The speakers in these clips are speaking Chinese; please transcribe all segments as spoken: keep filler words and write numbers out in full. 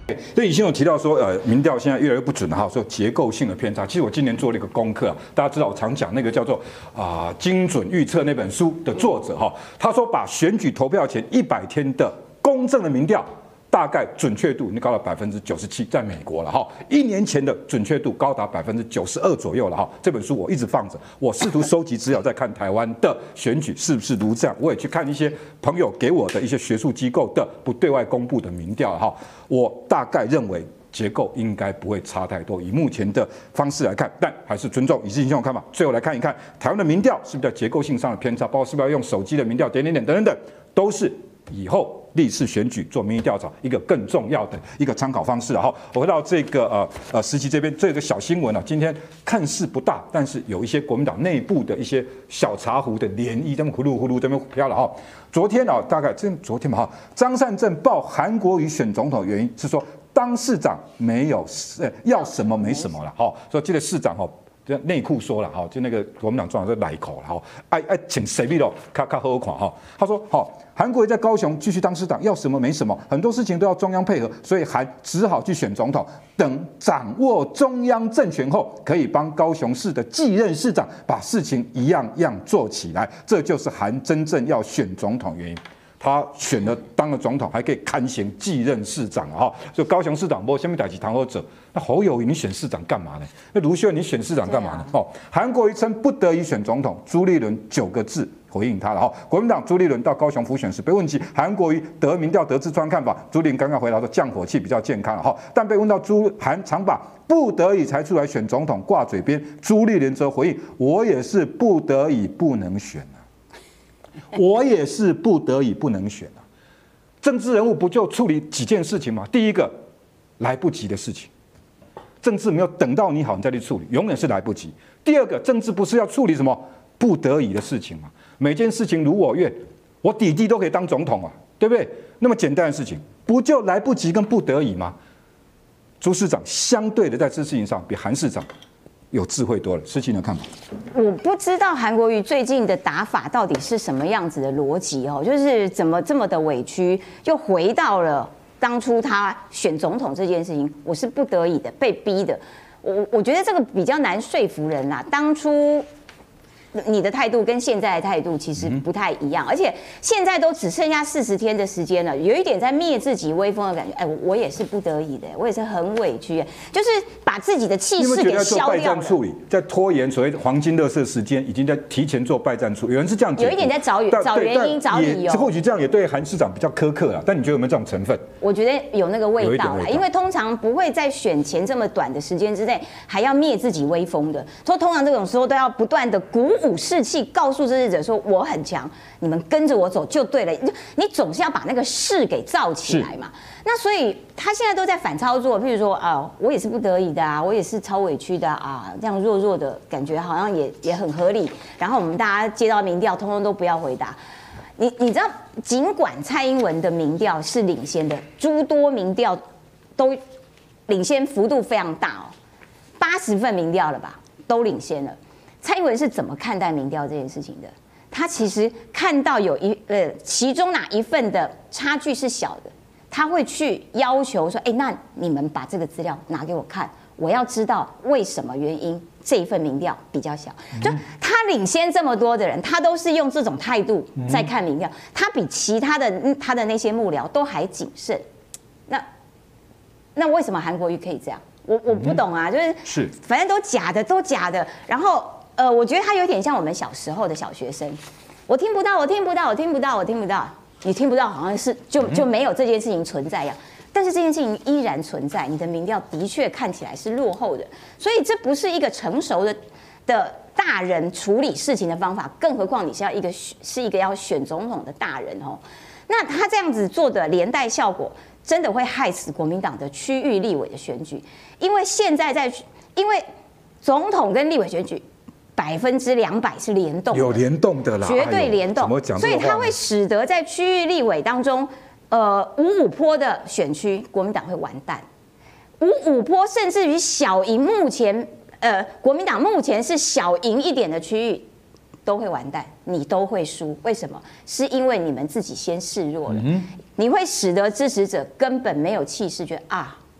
所以以前有提到说，呃，民调现在越来越不准了哈，说结构性的偏差。其实我今年做了一个功课啊，大家知道我常讲那个叫做啊、呃、精准预测那本书的作者哈，他说把选举投票前一百天的公正的民调。大概准确度已经高到百分之九十七，在美国了哈。一年前的准确度高达百分之九十二左右了哈。这本书我一直放着，我试图收集资料，在看台湾的选举是不是如这样。我也去看一些朋友给我的一些学术机构的不对外公布的民调哈。我大概认为结构应该不会差太多，以目前的方式来看，但还是尊重以事情看法。最后来看一看台湾的民调是不是在结构性上的偏差，包括是不是要用手机的民调点点点等等等，都是以后。历次选举做民意调查，一个更重要的一个参考方式。然后我回到这个呃呃时期这边，这个小新闻啊，今天看似不大，但是有一些国民党内部的一些小茶壶的涟漪，这么呼噜呼噜这边飘了哈。昨天啊，大概这昨天嘛哈，张善政报韩国瑜选总统，原因是说当市长没有呃要什么没什么了哈，所以这个市长哈。内裤说了哈，就那个国民党总长就来口了哈，爱爱请谁比咯，看看好款哈。他说好，韩国瑜在高雄继续当市长，要什么没什么，很多事情都要中央配合，所以韩只好去选总统。等掌握中央政权后，可以帮高雄市的继任市长把事情一样样做起来。这就是韩真正要选总统原因。他选了当了总统，还可以堪衔继任市长啊！所以高雄市长没下面代志谈好者，那侯友宜你选市长干嘛呢？那卢秀燕你选市长干嘛呢？哦，韩国瑜称不得已选总统，朱立伦九个字回应他了哈。国民党朱立伦到高雄辅选时被问及韩国瑜得民调得痔疮看法，朱立伦刚刚回答说降火气比较健康哈。但被问到朱韩常把不得已才出来选总统挂嘴边，朱立伦则回应我也是不得已不能选啊。我也是不得已不能选啊！政治人物不就处理几件事情吗？第一个，来不及的事情，政治没有等到你好，你再去处理，永远是来不及。第二个，政治不是要处理什么不得已的事情吗？每件事情如我愿，我弟弟都可以当总统啊，对不对？那么简单的事情，不就来不及跟不得已吗？朱市长相对的在这事情上比韩市长有智慧多了，事情的看法。 我不知道韩国瑜最近的打法到底是什么样子的逻辑哦，就是怎么这么的委屈，又回到了当初他选总统这件事情，我是不得已的，被逼的。我我觉得这个比较难说服人啦。当初你的态度跟现在的态度其实不太一样，而且现在都只剩下四十天的时间了，有一点在灭自己威风的感觉。哎，我也是不得已的，我也是很委屈，就是把自己的气势给消掉了。处理在拖延所谓黄金垃圾时间，已经在提前做败战处理。有人是这样， 有一点在找找原因、找理由。 或许这样也对韩市长比较苛刻了，但你觉得有没有这种成分？ 我觉得有那个味道啦，因为通常不会在选前这么短的时间之内还要灭自己威风的，说通常这种时候都要不断的鼓舞士气，告诉支持者说我很强，你们跟着我走就对了。你总是要把那个势给造起来嘛。那所以他现在都在反操作，譬如说啊，我也是不得已的啊，我也是超委屈的啊，这样弱弱的感觉好像也也很合理。然后我们大家接到民调，通通都不要回答。你你知道，尽管蔡英文的民调是领先的，诸多民调都领先幅度非常大哦，八十份民调了吧，都领先了。蔡英文是怎么看待民调这件事情的？他其实看到有一呃，其中哪一份的差距是小的，他会去要求说：“哎，那你们把这个资料拿给我看，我要知道为什么原因这一份民调比较小。”就他领先这么多的人，他都是用这种态度在看民调，他比其他的他的那些幕僚都还谨慎。那那为什么韩国瑜可以这样？我我不懂啊，就是是反正都假的，都假的，然后。呃，我觉得他有点像我们小时候的小学生，我听不到，我听不到，我听不到，我听不到，你听不到，好像是就就没有这件事情存在一样。但是这件事情依然存在，你的民调的确看起来是落后的，所以这不是一个成熟的的大人处理事情的方法，更何况你是要一个是一个要选总统的大人哦。那他这样子做的连带效果，真的会害死国民党的区域立委的选举，因为现在在因为总统跟立委选举。百分之两百是联动的， 有联动的啦， 绝对联动。所以它会使得在区域立委当中，呃，五五波的选区，国民党会完蛋。五五波甚至于小赢，目前呃，国民党目前是小赢一点的区域，都会完蛋，你都会输。为什么？是因为你们自己先示弱了，嗯、你会使得支持者根本没有气势，觉得啊。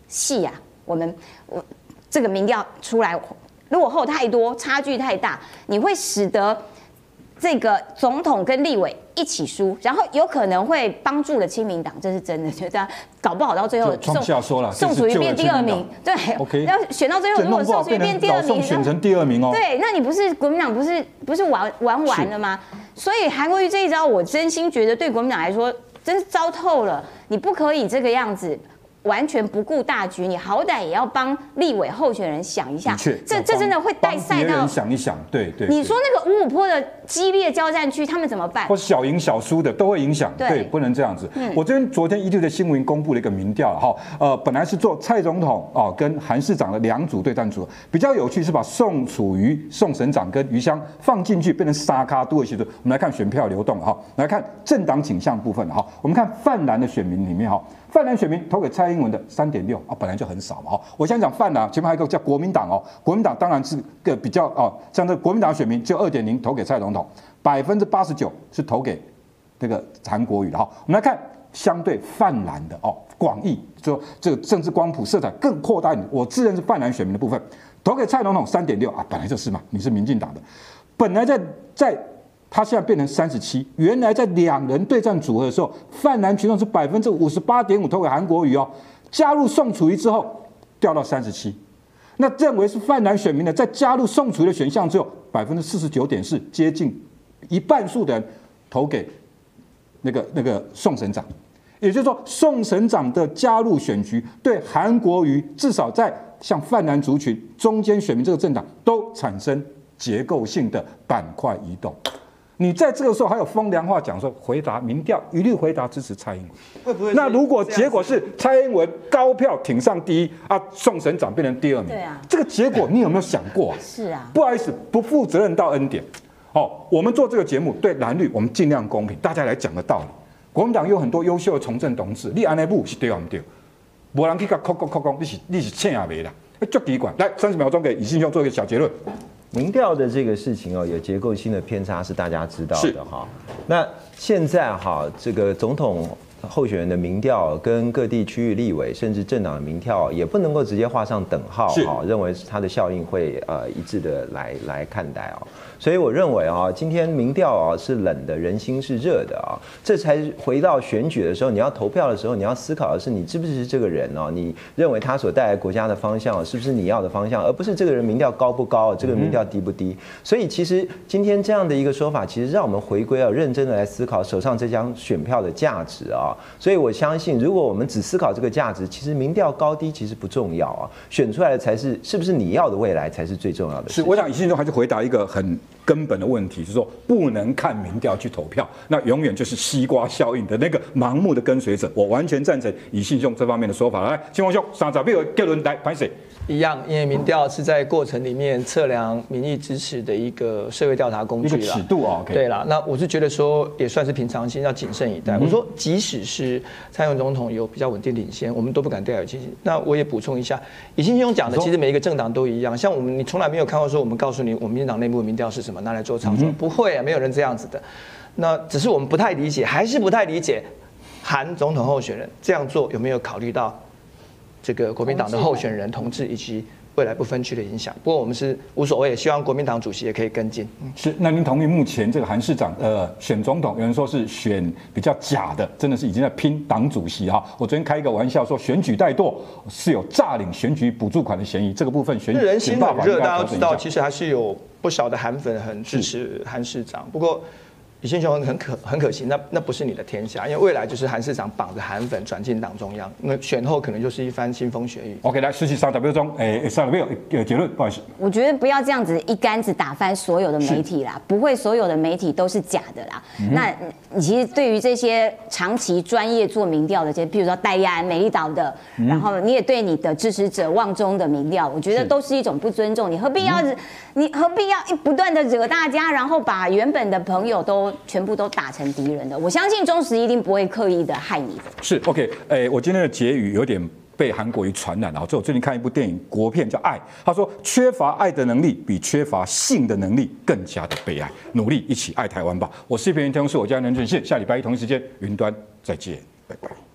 戏啊，我们我这个民调出来落后太多，差距太大，你会使得这个总统跟立委一起输，然后有可能会帮助了亲民党，这是真的，觉得搞不好到最后宋下说了， 宋楚瑜变第二名，对 ，OK， 要选到最后，如果宋楚瑜变第二名， 选成第二名哦， 对，那你不是国民党不是不是玩玩完了吗？所以韩国瑜这一招，我真心觉得对国民党来说真是糟透了，你不可以这个样子。完全不顾大局，你好歹也要帮立委候选人想一下，这这真的会带赛到想一想，对对。 你说那个五五波的激烈交战区，他们怎么办？ 或小赢小输的都会影响，对，不能这样子。我这边昨天一度的新闻公布了一个民调哈，呃，本来是做蔡总统哦跟韩市长的两组对战组，比较有趣是把宋楚瑜、宋省长跟余香放进去，变成沙卡都的时候，我们来看选票流动哈，来看政党倾向部分哈，我们看泛蓝的选民里面哈。泛蓝选民投给蔡英文的三点六啊，本来就很少嘛哈。我先讲泛蓝，前面还有一个叫国民党哦，国民党当然是个比较哦，像这国民党选民就二点零投给蔡总统，百分之八十九是投给这个韩国瑜的哈。我们来看相对泛蓝的哦，广义就这个政治光谱色彩更扩大一点，我自认是泛蓝选民的部分，投给蔡总统三点六啊，本来就是嘛，你是民进党的，本来在在。他现在变成三十七，原来在两人对战组合的时候，泛蓝群众是百分之五十八点五投给韩国瑜哦，加入宋楚瑜之后掉到三十七，那认为是泛蓝选民呢，在加入宋楚瑜的选项之后，百分之四十九点四，接近一半数的人投给那个那个宋省长，也就是说，宋省长的加入选局对韩国瑜至少在像泛蓝族群中间选民这个政党都产生结构性的板块移动。你在这个时候还有风凉话讲说，回答民调一律回答支持蔡英文， 会不会？ 那如果结果是蔡英文高票挺上第一啊，宋省长变成第二名， 对啊， 这个结果你有没有想过啊？ 是啊， 不好意思，不负责任到 N 点。哦，我们做这个节目对蓝绿我们尽量公平，大家来讲的道理。国民党有很多优秀的从政同志，你安内部是对还不对？没人去甲扣扣扣扣，你是你是欠也没啦，足奇怪。来，三十秒钟给以信兄做一个小结论。 民调的这个事情哦，有结构性的偏差是大家知道的哈。那现在哈，这个总统候选人的民调跟各地区域立委甚至政党的民调也不能够直接画上等号哈，认为它的效应会呃一致的来来看待哦。所以我认为啊，今天民调啊是冷的，人心是热的啊，这才回到选举的时候，你要投票的时候，你要思考的是你支不支持这个人哦，你认为他所带来国家的方向是不是你要的方向，而不是这个人民调高不高，这个民调低不低。所以其实今天这样的一个说法，其实让我们回归啊，认真的来思考手上这张选票的价值啊。所以我相信，如果我们只思考这个价值，其实民调高低其实不重要啊，选出来的才是是不是你要的未来才是最重要的事。 是，我想以信中还是回答一个很根本的问题，就是说不能看民调去投票，那永远就是西瓜效应的那个盲目的跟随者。我完全赞成以信兄这方面的说法。来，清风兄，三十秒结论来拍谁？ 一样，因为民调是在过程里面测量民意支持的一个社会调查工具啦， 一个尺度啊。 对啦，那我是觉得说也算是平常心，要谨慎以待。嗯、我说，即使是蔡英文总统有比较稳定领先，我们都不敢掉以轻心。那我也补充一下，以信兄讲的，其实每一个政党都一样。像我们，你从来没有看过说我们告诉你，我们民进党内部的民调是什么，拿来做操作，嗯、不会啊，没有人这样子的。那只是我们不太理解，还是不太理解韩总统候选人这样做有没有考虑到这个国民党的候选人同志以及未来不分区的影响。不过我们是无所谓，希望国民党主席也可以跟进。 是，那您同意目前这个韩市长呃选总统，有人说是选比较假的，真的是已经在拼党主席哈。我昨天开一个玩笑说，选举怠惰是有诈领选举补助款的嫌疑，这个部分选举人心很热，大家都知道，其实还是有不少的韩粉很支持韩市长。不过李信雄很可很可惜，那那不是你的天下，因为未来就是韩市长绑着韩粉转进党中央，那选后可能就是一番腥风血雨。 OK， 来，实习三十秒钟，诶，三十秒结论，不好意思。 我觉得不要这样子一竿子打翻所有的媒体啦，不会所有的媒体都是假的啦。嗯、那你其实对于这些长期专业做民调的这些，譬如说戴亚安、美丽岛的，嗯、然后你也对你的支持者望中的民调，我觉得都是一种不尊重。你何必要、嗯、你何必要不断的惹大家，然后把原本的朋友都全部都打成敌人的？我相信中时一定不会刻意的害你的。 是 OK， 哎、欸，我今天的结语有点被韩国瑜传染了。我最近看一部电影，国片叫《爱》，他说缺乏爱的能力比缺乏性的能力更加的悲哀。努力一起爱台湾吧！我是一片天空，是我家任俊宪，下礼拜一同一时间云端再见，拜拜。